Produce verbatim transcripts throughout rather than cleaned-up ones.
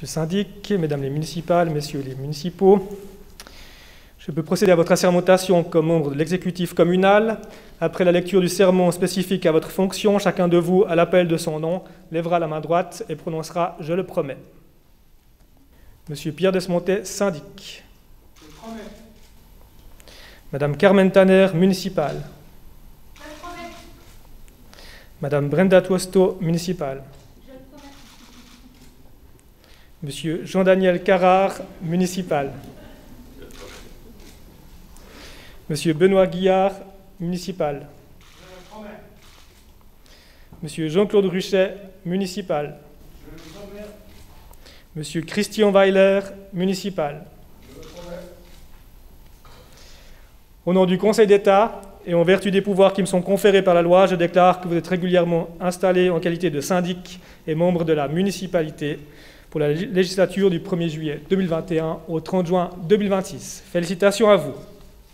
Monsieur le syndic, mesdames les municipales, messieurs les municipaux, je peux procéder à votre assermentation comme membre de l'exécutif communal. Après la lecture du sermon spécifique à votre fonction, chacun de vous, à l'appel de son nom, lèvera la main droite et prononcera « Je le promets ». Monsieur Pierre Desmontais, syndic. Je le promets. Madame Carmen Tanner, municipale. Je le promets. Madame Brenda Tuosto, municipale. Je le promets. Monsieur Jean-Daniel Carrard, municipal. Je le promets. Monsieur Benoît Guillard, municipal. Je le promets. Monsieur Jean-Claude Ruchet, municipal. Je le promets. Monsieur Christian Weiler, municipal. Je le promets. Au nom du Conseil d'État et en vertu des pouvoirs qui me sont conférés par la loi, je déclare que vous êtes régulièrement installé en qualité de syndic et membre de la municipalité pour la législature du premier juillet deux mille vingt et un au trente juin deux mille vingt-six. Félicitations à vous.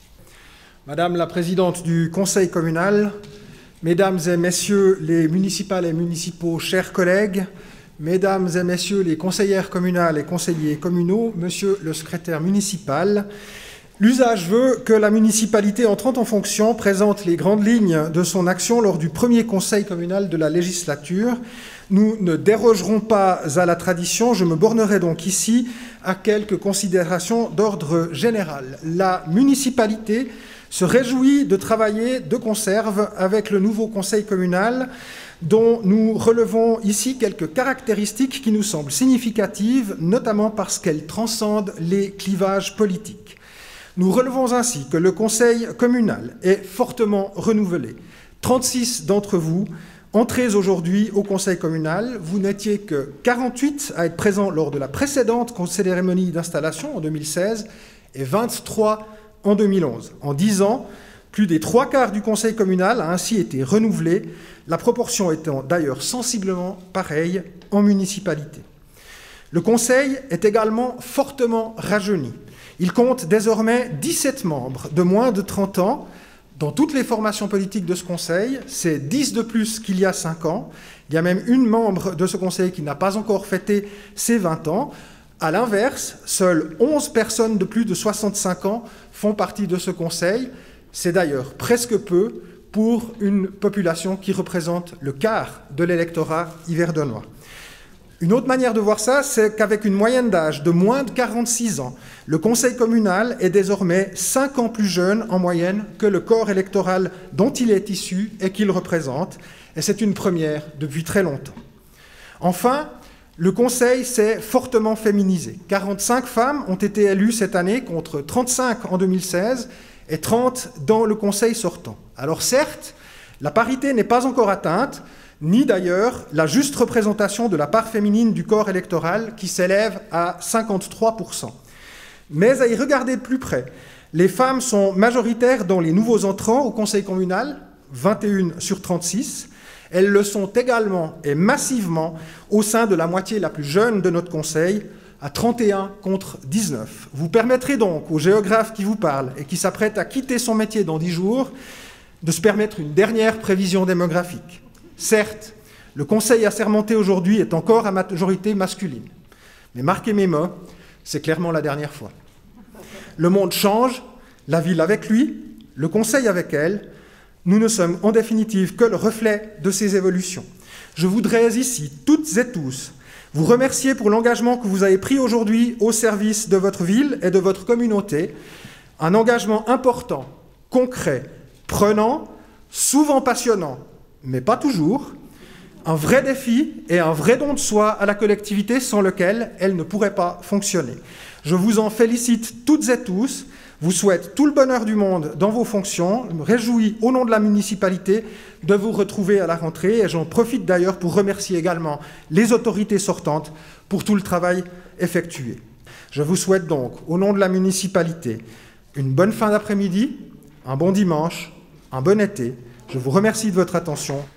Madame la présidente du Conseil communal, mesdames et messieurs les municipales et municipaux, chers collègues, mesdames et messieurs les conseillères communales et conseillers communaux, monsieur le secrétaire municipal, l'usage veut que la municipalité entrant en fonction présente les grandes lignes de son action lors du premier conseil communal de la législature. Nous ne dérogerons pas à la tradition, je me bornerai donc ici à quelques considérations d'ordre général. La municipalité se réjouit de travailler de conserve avec le nouveau conseil communal dont nous relevons ici quelques caractéristiques qui nous semblent significatives, notamment parce qu'elles transcendent les clivages politiques. Nous relevons ainsi que le conseil communal est fortement renouvelé. trente-six d'entre vous entrez aujourd'hui au conseil communal. Vous n'étiez que quarante-huit à être présents lors de la précédente cérémonie d'installation en deux mille seize et vingt-trois en deux mille onze. En dix ans, plus des trois quarts du conseil communal a ainsi été renouvelé, la proportion étant d'ailleurs sensiblement pareille en municipalité. Le conseil est également fortement rajeuni. Il compte désormais dix-sept membres de moins de trente ans dans toutes les formations politiques de ce conseil. C'est dix de plus qu'il y a cinq ans. Il y a même une membre de ce conseil qui n'a pas encore fêté ses vingt ans. À l'inverse, seules onze personnes de plus de soixante-cinq ans font partie de ce conseil. C'est d'ailleurs presque peu pour une population qui représente le quart de l'électorat yverdonnois. Une autre manière de voir ça, c'est qu'avec une moyenne d'âge de moins de quarante-six ans, le conseil communal est désormais cinq ans plus jeune en moyenne que le corps électoral dont il est issu et qu'il représente, et c'est une première depuis très longtemps. Enfin, le conseil s'est fortement féminisé. quarante-cinq femmes ont été élues cette année contre trente-cinq en deux mille seize et trente dans le conseil sortant. Alors certes, la parité n'est pas encore atteinte, ni d'ailleurs la juste représentation de la part féminine du corps électoral qui s'élève à cinquante-trois pour cent. Mais à y regarder de plus près, les femmes sont majoritaires dans les nouveaux entrants au conseil communal, vingt et une sur trente-six. Elles le sont également et massivement au sein de la moitié la plus jeune de notre conseil, à trente et un contre dix-neuf. Vous permettrez donc au géographe qui vous parle et qui s'apprête à quitter son métier dans dix jours de se permettre une dernière prévision démographique. Certes, le conseil assermenté aujourd'hui est encore à majorité masculine. Mais marquez mes mots, c'est clairement la dernière fois. Le monde change, la ville avec lui, le conseil avec elle. Nous ne sommes en définitive que le reflet de ces évolutions. Je voudrais ici, toutes et tous, vous remercier pour l'engagement que vous avez pris aujourd'hui au service de votre ville et de votre communauté. Un engagement important, concret, prenant, souvent passionnant, mais pas toujours, un vrai défi et un vrai don de soi à la collectivité sans lequel elle ne pourrait pas fonctionner. Je vous en félicite toutes et tous, vous souhaite tout le bonheur du monde dans vos fonctions, je me réjouis au nom de la municipalité de vous retrouver à la rentrée et j'en profite d'ailleurs pour remercier également les autorités sortantes pour tout le travail effectué. Je vous souhaite donc, au nom de la municipalité, une bonne fin d'après-midi, un bon dimanche, un bon été. Je vous remercie de votre attention.